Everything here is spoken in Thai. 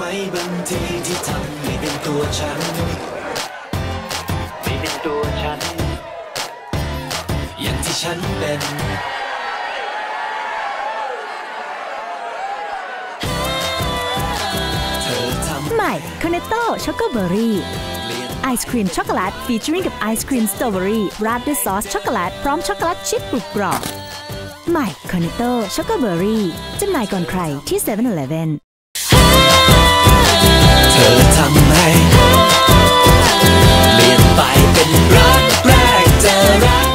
บางทีที่ทำไม่เป็นตัวฉันไม่เป็นตัวฉันอย่างที่ฉันเป็นใหม่คอนเนตโต้ช็อกโกเบอรี่ไอศครีมช็อกโกแลตฟีเจอริ่งกับไอศครีมสตรอเบอรี่ราดด้วยซอสช็อกโกแลตพร้อมช็อกโกแลตชิพกรอบใหม่คอนเนตโต้ช็อกโกเบอรี่จำหน่ายก่อนใครที่ 7-Eleven เธอทำให้เปลี่ยนไปเป็นรักแรกเจอรัก